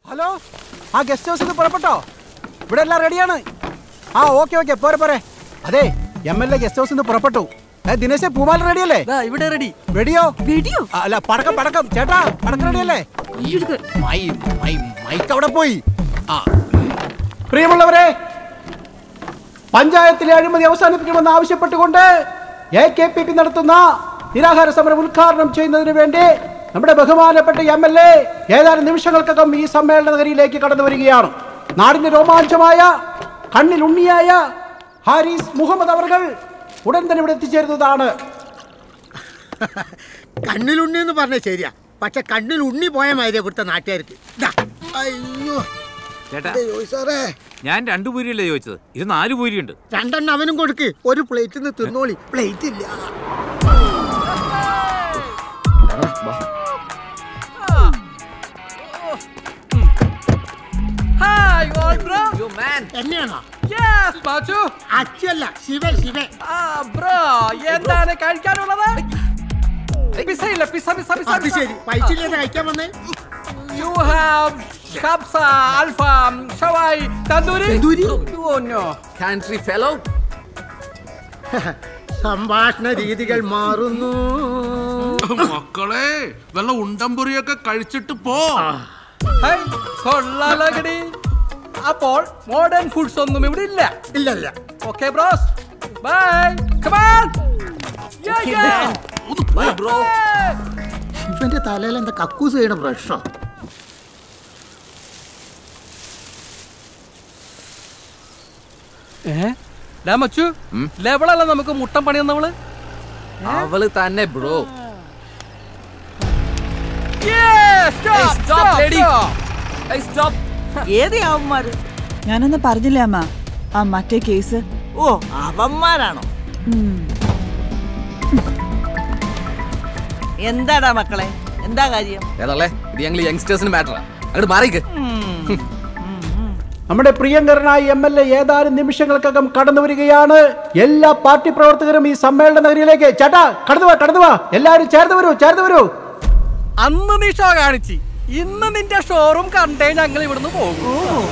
Hello, ആ guest ഹൗസിൽ നിന്ന് പുറപ്പെട്ടോ? ഇവിടെ എല്ലാം റെഡിയാണ്. ആ ഓക്കെ പോരെ പോരെ. അതെ, MLA ഗസ്റ്റ് ഹൗസിൽ നിന്ന് പുറപ്പെട്ടു. ദിനേശ്, പൂമാല റെഡിയല്ലേ? ഇവിടെ റെഡി. വെടിയോ? അല്ല, പടക്കം ചേട്ടാ, പടക്കം റെഡിയല്ലേ? മൈക്ക് അവിടെ പോയി. പ്രിയമുള്ളവരെ, പഞ്ചായത്തിലെ അഴിമതി അവസാനിപ്പിക്കണമെന്ന് ആവശ്യപ്പെട്ടുകൊണ്ട് AKPP നടത്തുന്ന നിരാഹാര സമരം ഉദ്ഘാടനം ചെയ്യുന്നതിന് വേണ്ടി നമ്മുടെ ബഹുമാനപ്പെട്ട MLA ഏതാനും നിമിഷങ്ങൾക്കകം ഈ സമ്മേളന നഗരിയിലേക്ക് കടന്നു വരികയാണ്. നാടിന്റെ രോമാഞ്ചമായ കണ്ണിൽ ഉണ്ണിയായ ഹാരിസ് മുഹമ്മദ് അവർകൾ ഉടൻ തന്നെ ഇവിടെ എത്തിച്ചേരുന്നതാണ്. കണ്ണിൽ ഉണ്ണി എന്ന് പറഞ്ഞ ശരിയാ, പക്ഷെ കണ്ണിൽ ഉണ്ണി പോയ മാതിരി ഇവിടുത്തെ നാട്ടുകാർക്ക്. അയ്യോ ചേട്ടാ, ഞാൻ 2 പൂരിയല്ലേ ചോദിച്ചത്, ഇത് 4 പൂരിയുണ്ട്. 2 അവനും കൊടുക്ക്, ഒരു പ്ലേറ്റിൽ നിന്ന് തിന്നോളി. പ്ലേറ്റ് ഇല്ല. എന്നെയാണോ? അച്ഛല്ല, ശിവ. എന്താണ് കഴിക്കാനുള്ളത്? അത് ശരി, പൈസ ഇല്ലാതെ കഴിക്കാൻ വന്നേ. You have kabsa, alfam, shawai, tandoori. Oh no, Country fellow. സംഭാഷണ രീതികൾ മാറുന്നു. മക്കളെ, വല്ല ഉണ്ടംപുരിയൊക്കെ കഴിച്ചിട്ട് പോ. കൊള്ളാലകടി. അപ്പോൾ മോഡേൺ ഫുഡ്സ് ഒന്നും ഇവിടെ ഇല്ല. ഇല്ല. Okay bros, bye. Come on. Bye bro. ഇവന്റെ തലയിൽ എന്താ കക്കൂസ് ചെയ്യണ ബ്രഷോ? മച്ചു, ലെവളല്ല നമുക്ക് മുട്ടം പണി തന്നവള്. അവള് തന്നെ ബ്രോ. ഏതാവന്മാര്? ഞാനൊന്ന് പറഞ്ഞില്ലേ അമ്മ, ആ മറ്റേ കേസ്. ഓ, അവന്മാരാണോ? എന്താടാ മക്കളെ, എന്താ കാര്യം? ഏതല്ലേ, ഇത് ഞങ്ങൾ യങ്സ്റ്റേഴ്സിന് മാറ്ററാ. അങ്ങോട്ട് മാറിക്ക്. നമ്മുടെ പ്രിയങ്കരനായ MLA ഏതാനും നിമിഷങ്ങൾക്കകം കടന്നു വരികയാണ്. എല്ലാ പാർട്ടി പ്രവർത്തകരും ഈ സമ്മേളന നഗരിയിലേക്ക് ചേട്ടാ കടന്നു വാ. എല്ലാവരും ചേർന്ന് വരൂ. അന്ന് നീ ഷോ കാണിച്ച്, ഇന്ന് നിന്റെ ഷോറൂം കണ്ടേ ഞങ്ങൾ ഇവിടുന്ന് പോകും.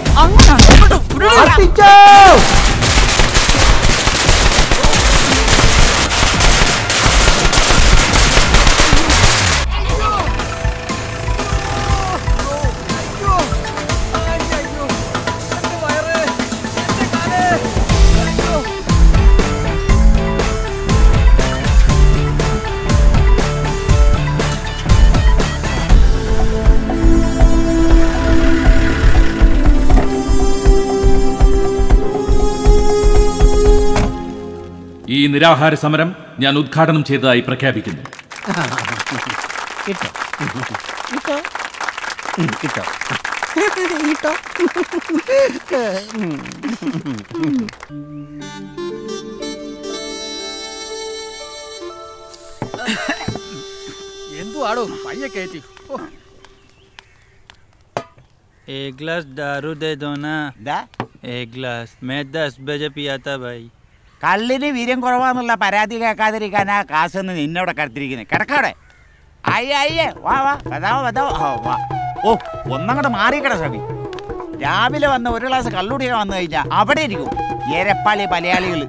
ഈ നിരാഹാര സമരം ഞാൻ ഉദ്ഘാടനം ചെയ്തതായി പ്രഖ്യാപിക്കുന്നു. എന്തുവാടോ പയ്യെ കയറ്റി. एक गिलास दारू दे दो ना. एक गिलास मैं 10 बजे पिया था भाई. കള്ളിന് വീര്യം കുറവാന്നുള്ള പരാതി കേൾക്കാതിരിക്കാനാ കാശൊന്ന് നിന്നവിടെ കടത്തിരിക്കുന്നത്. കിടക്കാടെ. അയ്യേ വാ വാ. ഓ, ഒന്നങ്ങോട്ട് മാറിക്കട ശ്രമി. രാവിലെ വന്ന് ഒരു ഗ്ലാസ് കള്ളുടിയൊക്കെ വന്നു കഴിഞ്ഞാൽ അവിടെ ഇരിക്കും ഏരപ്പാളി മലയാളികൾ.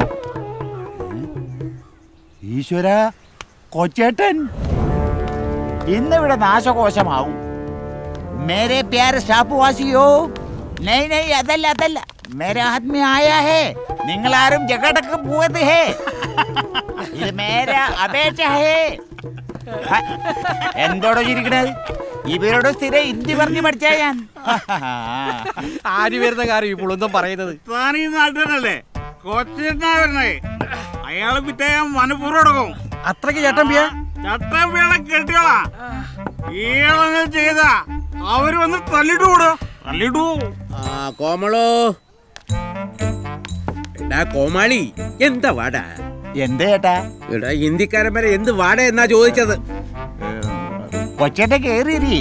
ഈശ്വര, കൊച്ചേട്ടൻ ഇന്നിവിടെ നാശകോശമാവും. മേരെ പ്യാരെ ഷാപ്പുവാസിയോ? നൈ അതല്ല, മേരെ ആദ്മി ആയാ ഹേ. നിങ്ങളാരും ജഗടക്ക് പോയത് ഹേ. ഇത് മേരെ അപേക്ഷ ഹേ. എന്തോടോ ചിരിക്കണത്? ഇവരോട് സ്ഥിരം ഹിന്ദി പറഞ്ഞു പഠിച്ചാ ഞാൻ. ആര് വരുന്ന കാര്യം ഇപ്പോൾ ഒന്നും പറയുന്നത്? താനീ നാട്ടിലല്ലേ കൊച്ചേട്ടനാ വരുന്നേ. അയാളെ പിറ്റേ മനഃപൂർവ്വം എടുക്കും. അത്രക്ക് ചട്ടമ്പിയാ കെട്ടിയോളാ. ഈളങ്ങൾ ചെയ്ത അവര് വന്ന് തല്ലിടൂ. കോമളോ, എടാ കോമാളി, എന്താ വാടാ? എന്താ ചേട്ടാ? എടാ ഹിന്ദിക്കാരൻ വരെ എന്ത് വാട എന്നാ ചോദിച്ചത്. കൊച്ചേട്ട കേറി.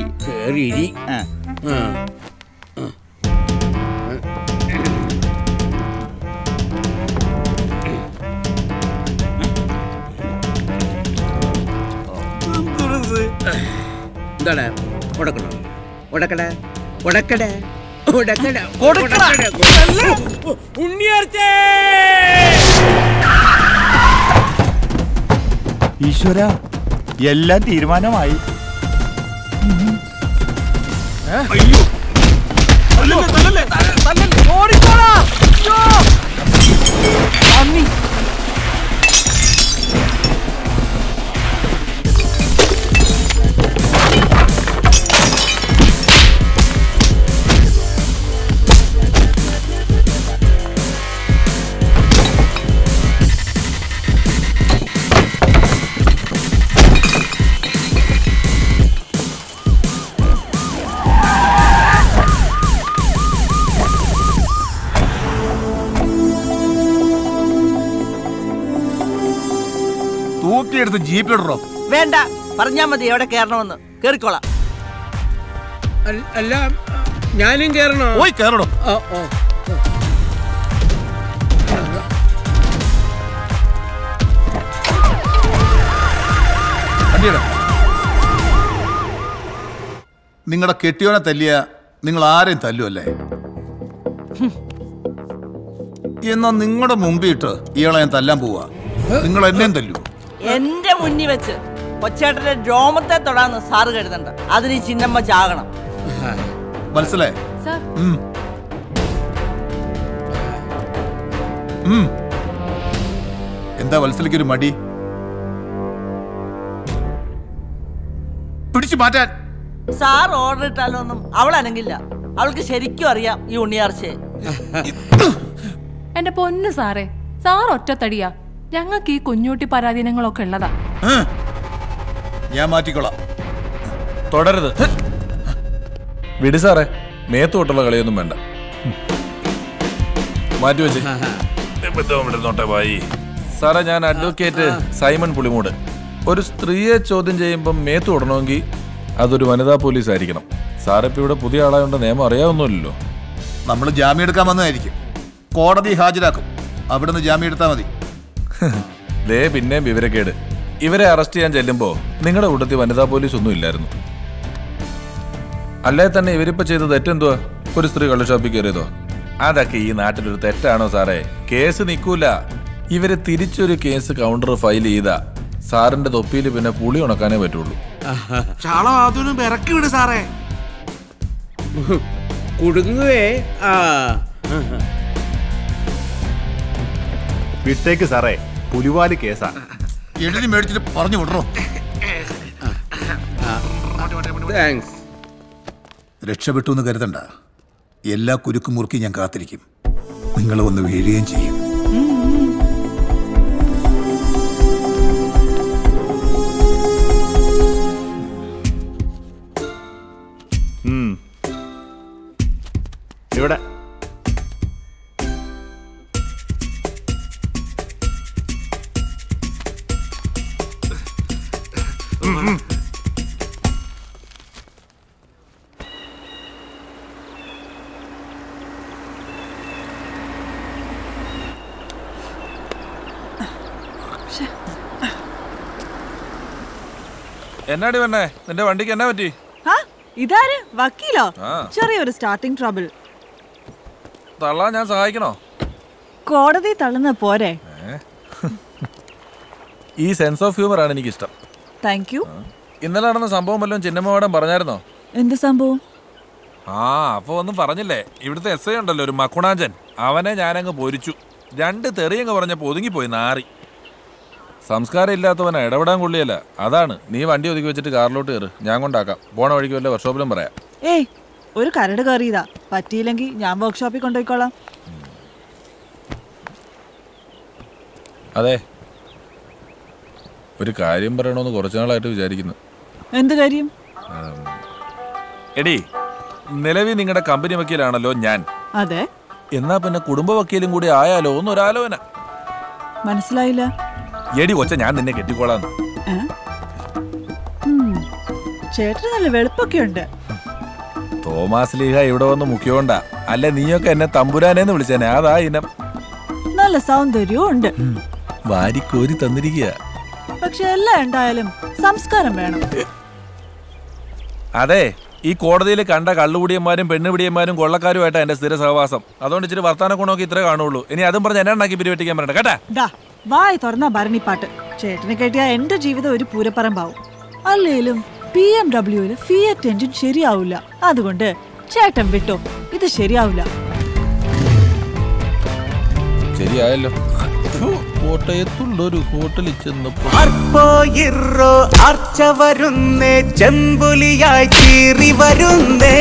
എന്താണ് ഉടക്കണോ? ഉടക്കട ഉടക്കടേ ഉടക്കടേ ഉണ്ണിയർച്ചേ ഈശ്വര, എല്ലാം തീരുമാനമായി. അയ്യോ ഓടിക്കോടാ. അമ്മി തൂക്കിയെടുത്ത് ജീപ്പിടറോ? വേണ്ട, പറഞ്ഞാ മതി എവിടെ കേറണമെന്ന്. കേറിക്കോളാം. അല്ല, ഞാനും കേറണോ? പോയി കേറണോ? നിങ്ങളുടെ കെട്ടിയോനെ തല്ലിയ നിങ്ങൾ ആരെയും തല്ലുമല്ലേ? എന്നാ നിങ്ങളുടെ മുമ്പിട്ട് ഇയാളെ ഞാൻ തല്ലാൻ പോവാ. നിങ്ങൾ എന്നെയും തല്ലു. എന്റെ മുന്നിൽ വെച്ച് കൊച്ചേട്ടന്റെ രോമത്തെ തൊടാന്ന് സാറ് കരുതണ്ട. അതിന് ഈ ചിന്നമ്മ ചാകണം. മനസ്സിലായി? എന്താ വത്സലിക്കൊരു മടി? പിടിച്ചു മാറ്റാൻ സാർ ഓർഡർ ഇട്ടാലൊന്നും അവൾ അനങ്ങില്ല. അവൾക്ക് ശരിക്കും അറിയാം ഈ ഉണ്ണിയാർച്ചയെ. എന്റെ പൊന്നു സാറേ, സാർ ഒറ്റത്തടിയാ. ഞങ്ങൾക്ക് ഈ കുഞ്ഞൂട്ടി പരാധീനങ്ങളൊക്കെ ഉള്ളതാ. ഞാൻ മാറ്റിക്കൊള്ളാം. തുടരുത്. വിടി സാറേ, മേത്ത് തൊട്ടുള്ള കളിയൊന്നും വേണ്ട. മാറ്റിവെച്ച് സാറേ, ഞാൻ അഡ്വക്കേറ്റ് സൈമൺ പുളിമൂട്. ഒരു സ്ത്രീയെ ചോദ്യം ചെയ്യുമ്പോൾ മേത്ത് തൊടണമെങ്കിൽ അതൊരു വനിതാ പോലീസ് ആയിരിക്കണം. സാറിപ്പോ ഇവിടെ പുതിയ ആളായോണ്ട് നിയമം അറിയാവുന്നില്ലല്ലോ. നമ്മൾ ജാമ്യം എടുക്കാൻ വന്നതായിരിക്കും. കോടതി ഹാജരാക്കും. അവിടുന്ന് ജാമ്യം എടുത്താൽ മതി. ദേ പിന്നെയും വിവരക്കേട്. ഇവരെ അറസ്റ്റ് ചെയ്യാൻ ചെല്ലുമ്പോൾ നിങ്ങളുടെ കൂട്ടത്തിൽ വനിതാ പോലീസ് ഒന്നും ഇല്ലായിരുന്നു. അല്ലേ തന്നെ ഇവരിപ്പോ ചെയ്ത തെറ്റെന്തുവാ? ഒരു സ്ത്രീ കള്ളുഷാപ്പിൽ കയറിയതോ? അതൊക്കെ ഈ നാട്ടിലൊരു തെറ്റാണോ സാറേ? കേസ് നിൽക്കൂല. ഇവര് തിരിച്ചൊരു കേസ് കൗണ്ടർ ഫയൽ ചെയ്താ സാറിന്റെ തൊപ്പിയിൽ പിന്നെ പുളി ഉണക്കാനേ പറ്റുള്ളൂ. ചാള അതൊന്നും ഇറക്കി വിട് സാറേ. കുടുങ്ങുവേ. വിട്ടേക്ക് സാറേ, പുലിവാലി കേസാ. എഴുതി മേടിച്ചിട്ട് പറഞ്ഞു വിടറോ? രക്ഷപ്പെട്ടു എന്ന് കരുതണ്ട. എല്ലാ കുരുക്കും മുറുക്കി ഞാൻ കാത്തിരിക്കും. നിങ്ങൾ ഒന്ന് വീഴുകയും ചെയ്യും. ഇവിടെ എന്നാടി വന്നേ? നിന്റെ വണ്ടിക്ക് എന്നാ പറ്റി? ഇതാര്? വക്കീലോ? ആ. ചെറിയൊരു സ്റ്റാർട്ടിംഗ് ട്രബിൾ. തള്ളാൻ ഞാൻ സഹായിക്കണോ? കോടതി തള്ളുന്ന പോരെ. ഈ സെൻസ് ഓഫ് ഹ്യൂമർ ആണ് എനിക്കിഷ്ടം. Thank you. ഇന്നലെ നടന്ന സംഭവം വല്ലതും ചിന്നമ്മ മാഡം പറഞ്ഞായിരുന്നോ? എന്ത് സംഭവം? അപ്പൊ ഒന്നും പറഞ്ഞില്ലേ? ഇവിടുത്തെ എസ് ഐ ഉണ്ടല്ലോ, ഒരു മക്കുണാഞ്ചൻ, അവനെ ഞാനങ്ങ് പൊരിച്ചു. 2 തെറിയങ്ങ് പറഞ്ഞപ്പോ ഒതുങ്ങിപ്പോയി നാറി. സംസ്കാരം ഇല്ലാത്തവനെ ഇടപെടാൻ കൊള്ളിയല്ല. അതാണ്. നീ വണ്ടി ഒതുക്കി വെച്ചിട്ട് കാറിലോട്ട് കയറ്, ഞാൻ കൊണ്ടാക്കാം. പോണ വഴിക്ക് വല്ല വർക്ക്ഷോപ്പിലും പറയാം. ഏയ്, ഒരു കരട് കയറിയതാ. പറ്റിയില്ലെങ്കിൽ ഞാൻ വർക്ക്ഷോപ്പിൽ കൊണ്ടുപോയിക്കോളാം. അതെ, ഒരു കാര്യം പറയണമെന്ന് കുറച്ചു നാളായിട്ട് വിചാരിക്കുന്നു. എന്ത് കാര്യം? എടി, നിലവിൽ നിങ്ങളുടെ കമ്പനി വക്കീലാണല്ലോ ഞാൻ. അതെ. എന്നാ പിന്നെ കുടുംബ വക്കീലും കൂടി ആയാലോ എന്നൊരാലോചന. മനസ്സിലായില്ല. എടി കൊച്ച, ഞാൻ നിന്നെ കെട്ടിക്കോളാന്ന്. ചേട്ടന് നല്ല വെളുപ്പൊക്കെ ഉണ്ട്. തോമാസ് ലീഹ ഇവിടെ വന്ന് മുഖ്യോണ്ടാ. അല്ല നീയൊക്കെ എന്നെ തമ്പുരാനേന്ന് വിളിച്ചേനെ. അതാ ഇനം. നല്ല സൗന്ദര്യവും ഉണ്ട്. വാരിക്കോരി തന്നിരിക്കുക. പക്ഷെ എല്ലാം ഉണ്ടായാലും സംസ്കാരം വേണം. അതെ, ഈ കോടതിയിൽ കണ്ട കള്ളുപിടിയന്മാരും പെണ്ണുപിടിയന്മാരും കൊള്ളക്കാരുമായിട്ടാണ് എന്റെ സ്ഥിര സഹവാസം. അതുകൊണ്ട് ഇച്ചിരി വർത്താനം കൊണ്ടൊക്കെ ഇത്രേ കാണുള്ളൂ. ഇനി അതും പറഞ്ഞ് എന്നെ ഉണ്ടാക്കി പിരിവെട്ടിക്കാൻ പറയണ്ട കേട്ടാ. വായി തുറന്ന ഭരണിപ്പാട്ട് ചേട്ടനെ കേട്ടിയാ എന്റെ ജീവിതം ഒരു പൂരപ്പറമ്പാവും. അല്ലേലും BMW ഫിയറ്റ് എഞ്ചിൻ ശരിയാവില്ല. അതുകൊണ്ട് ചേട്ടൻ വിട്ടോ, ഇത് ശരിയാവില്ല. ശരിയായല്ലോ. കോട്ടയത്തുള്ളൊരു ഹോട്ടലിൽ ചെന്നപ്പോ ആർച്ച വരുന്നേ, ചെമ്പുലിയായി കീറി വരുന്നേ.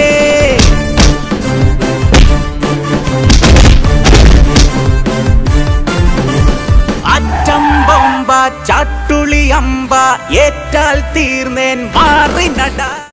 അറ്റം ബൊമ്പ ചാട്ടുളി അമ്പ ഏറ്റാൽ തീർന്നേൻ മാറി നട.